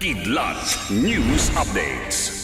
Kidlat News Updates.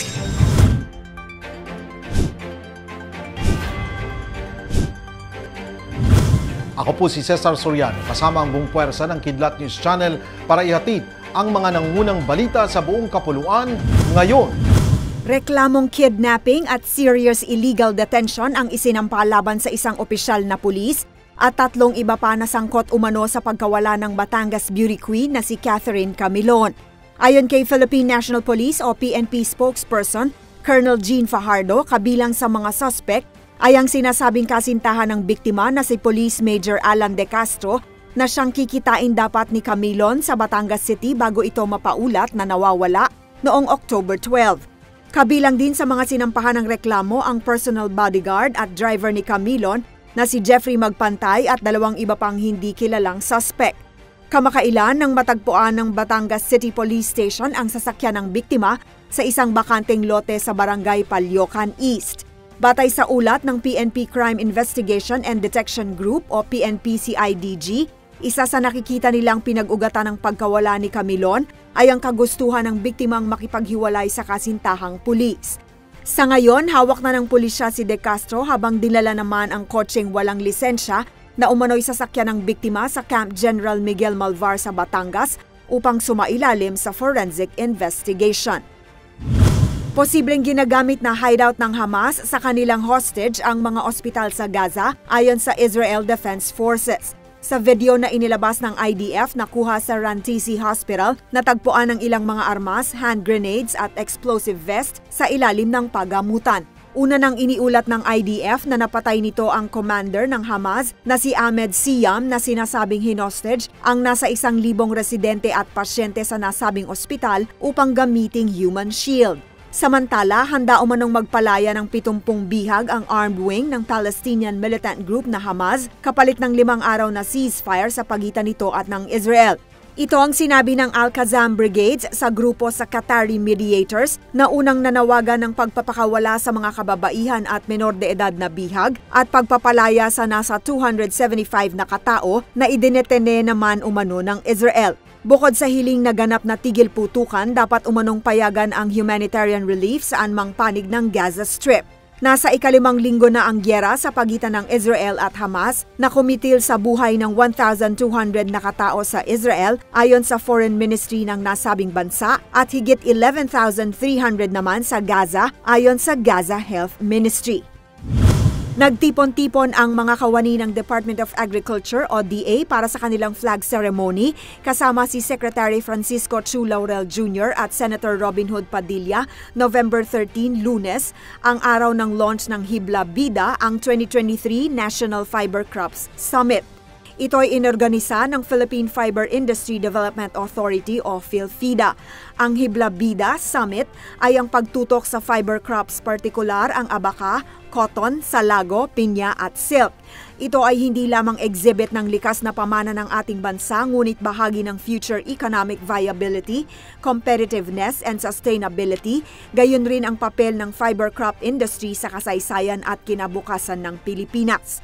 Ako po si Cesar Soriano, kasama ang buong puwersa ng Kidlat News Channel para ihatid ang mga nangungunang balita sa buong kapuluan ngayon. Reklamong kidnapping at serious illegal detention ang isinampa laban sa isang opisyal na pulis at 3 iba pa na sangkot umano sa pagkawala ng Batangas beauty queen na si Catherine Camilon. Ayon kay Philippine National Police o PNP spokesperson, Colonel Jean Fajardo, kabilang sa mga suspect ay ang sinasabing kasintahan ng biktima na si Police Major Alan De Castro na siyang kikitain dapat ni Camilon sa Batangas City bago ito mapaulat na nawawala noong October 12. Kabilang din sa mga sinampahan ng reklamo ang personal bodyguard at driver ni Camilon na si Jeffrey Magpantay at 2 iba pang hindi kilalang suspect. Kamakailan nang matagpuan ng Batangas City Police Station ang sasakyan ng biktima sa isang bakanteng lote sa Barangay Palyocan East. Batay sa ulat ng PNP Crime Investigation and Detection Group o PNP-CIDG, isa sa nakikita nilang pinag-ugatan ng pagkawala ni Camilon ay ang kagustuhan ng biktimang makipaghiwalay sa kasintahang pulis. Sa ngayon, hawak na ng pulisya si De Castro habang dinala naman ang kotseng walang lisensya na umano'y sasakyan ng biktima sa Camp General Miguel Malvar sa Batangas upang sumailalim sa forensic investigation. Posibleng ginagamit na hideout ng Hamas sa kanilang hostage ang mga ospital sa Gaza ayon sa Israel Defense Forces. Sa video na inilabas ng IDF na kuha sa Rantisi Hospital, natagpuan ang ilang mga armas, hand grenades at explosive vest sa ilalim ng pagamutan. Una nang iniulat ng IDF na napatay nito ang commander ng Hamas na si Ahmed Siyam na sinasabing hinostage ang nasa 1,000 residente at pasyente sa nasabing ospital upang gamiting human shield. Samantala, handa umanong magpalaya ng 70 bihag ang armed wing ng Palestinian militant group na Hamas kapalit ng 5 araw na ceasefire sa pagitan nito at ng Israel. Ito ang sinabi ng Al-Qassam Brigades sa grupo sa Qatari mediators na unang nanawagan ng pagpapakawala sa mga kababaihan at menor de edad na bihag at pagpapalaya sa nasa 275 na katao na idinetene naman umano ng Israel. Bukod sa hiling na ganap na tigil putukan, dapat umanong payagan ang humanitarian relief sa anumang panig ng Gaza Strip. Nasa ika-5 linggo na ang gyera sa pagitan ng Israel at Hamas na kumitil sa buhay ng 1,200 na katao sa Israel ayon sa Foreign Ministry ng nasabing bansa at higit 11,300 naman sa Gaza ayon sa Gaza Health Ministry. Nagtipon-tipon ang mga kawani ng Department of Agriculture o DA para sa kanilang flag ceremony kasama si Secretary Francisco Chu Laurel Jr. at Senator Robin Hood Padilla November 13, Lunes, ang araw ng launch ng Hibla Bida, ang 2023 National Fiber Crops Summit. Ito ay inorganisa ng Philippine Fiber Industry Development Authority o PhilFIDA. Ang Hibla Bida Summit ay ang pagtutok sa fiber crops, partikular ang abaka, cotton, salago, pinya at silk. Ito ay hindi lamang exhibit ng likas na pamana ng ating bansa ngunit bahagi ng future economic viability, competitiveness and sustainability, gayon rin ang papel ng fiber crop industry sa kasaysayan at kinabukasan ng Pilipinas.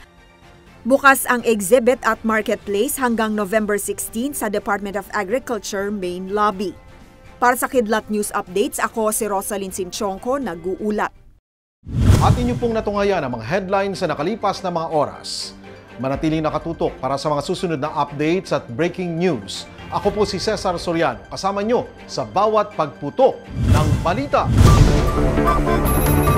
Bukas ang exhibit at marketplace hanggang November 16 sa Department of Agriculture Main Lobby. Para sa Kidlat News Updates, ako si Rosalyn Sinchonko, nag-uulat. At inyo pong natungayan ang mga headlines sa nakalipas na mga oras. Manatiling nakatutok para sa mga susunod na updates at breaking news. Ako po si Cesar Soriano, kasama nyo sa bawat pagputok ng balita.